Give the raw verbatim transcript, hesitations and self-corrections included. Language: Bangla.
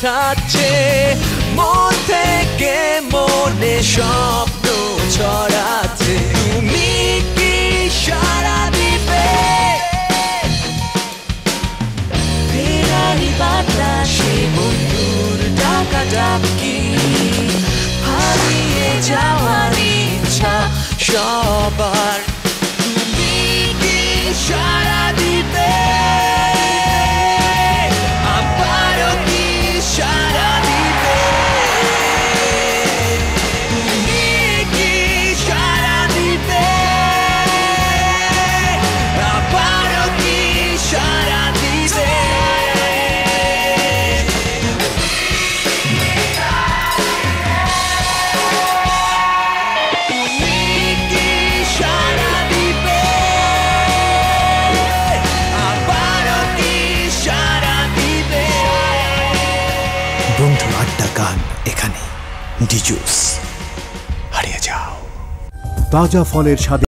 পাঠাচ্ছে মন থেকে মনে স্বপ্ন ছড়াচ্ছে তুমি কি সাড়া দিবে ফেরারি বাতাসে বন্ধুর ডাকাডাকি হারিয়ে যাওয়ার ইচ্ছা সবার তুমি কি সাড়া দিবে আবারও কি সাড়া দিবে তুমি কি সাড়া দিবে আবারও কি সাড়া দিবে বন্ধু আড্ডা গান এখানে ডিজুস হারিয়ে যাও। তাজা ফলের স্বাদে